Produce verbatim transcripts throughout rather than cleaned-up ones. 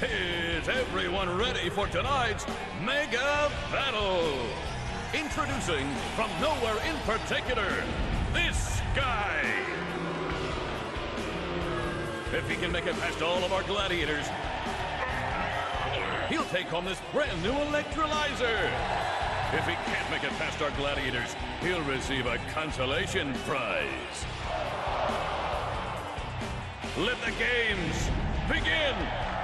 Is everyone ready for tonight's mega battle? Introducing from nowhere in particular, this guy. If he can make it past all of our gladiators, he'll take home this brand new electrolyzer. If he can't make it past our gladiators, he'll receive a consolation prize. Let the games begin!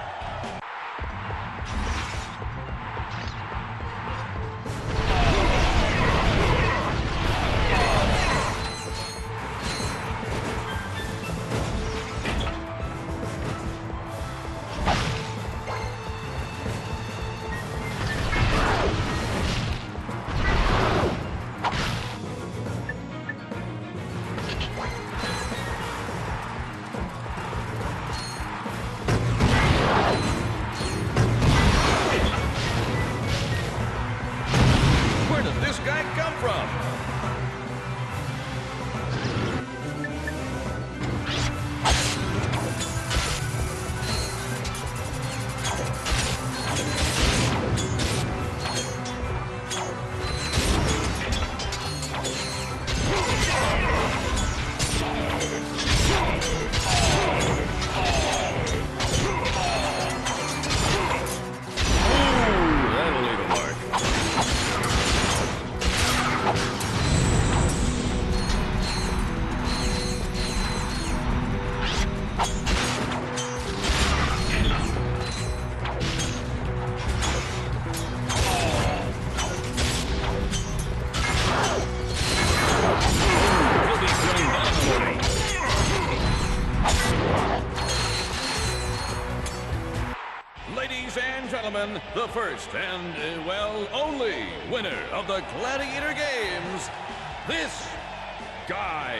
The first and, uh, well, only winner of the Gladiator Games, this guy.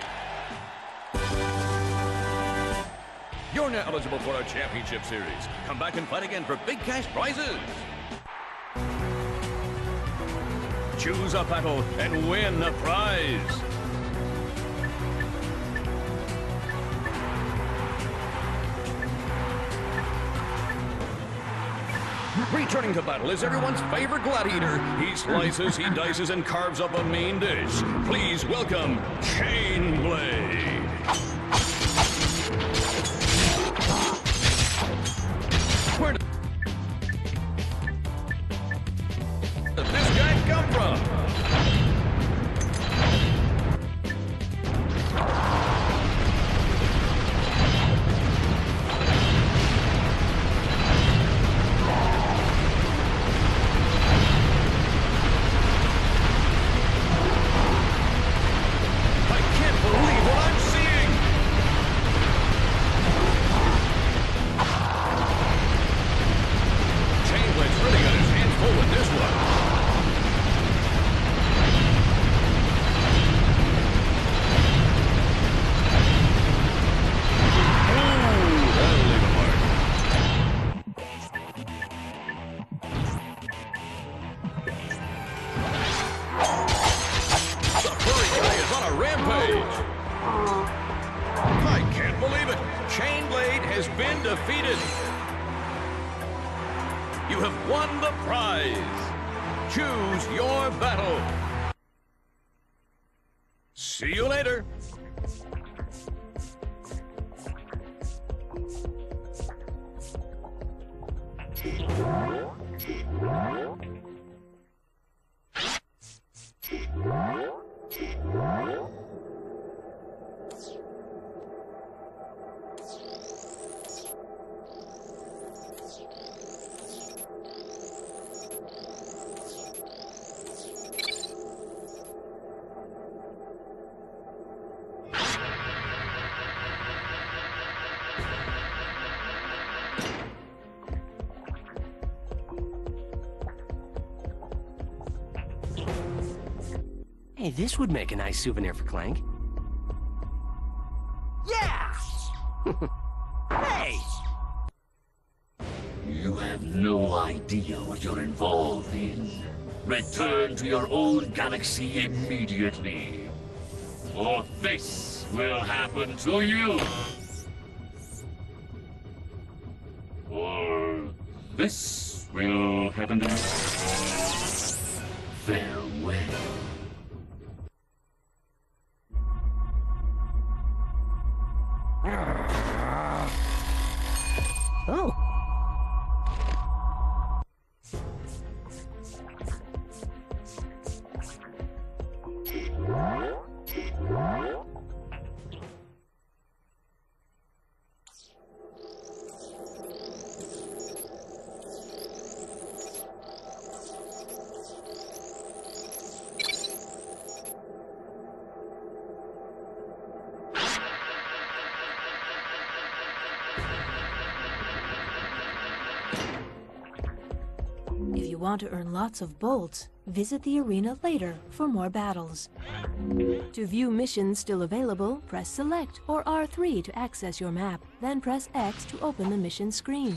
You're now eligible for our championship series. Come back and fight again for big cash prizes. Choose a battle and win a prize. Returning to battle is everyone's favorite gladiator. He slices, he dices, and carves up a mean dish. Please welcome Chain Blade. Where did this guy come from? Defeated. You have won the prize. Choose your battle. See you later. Hey, this would make a nice souvenir for Clank. Yeah! Hey! You have no idea what you're involved in. Return to your own galaxy immediately, or this will happen to you. Or This will happen to you. Farewell. Oh. If you want to earn lots of bolts, visit the arena later for more battles. To view missions still available, press Select or R three to access your map, then press X to open the mission screen.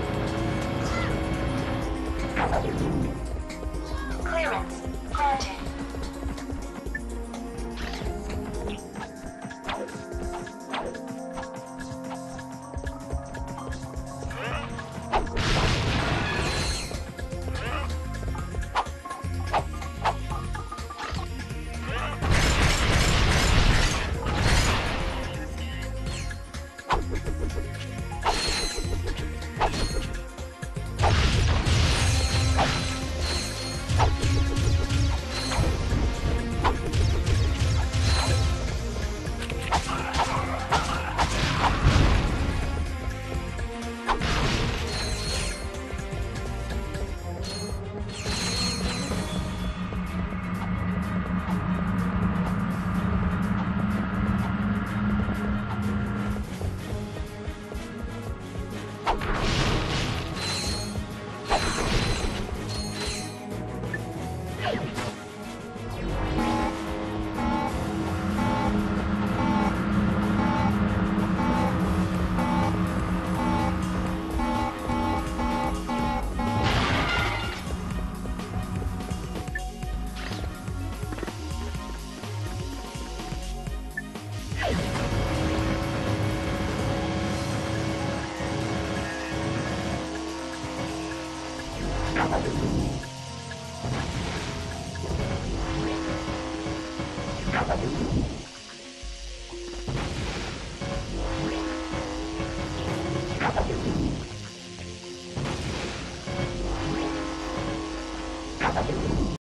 Clearance granted.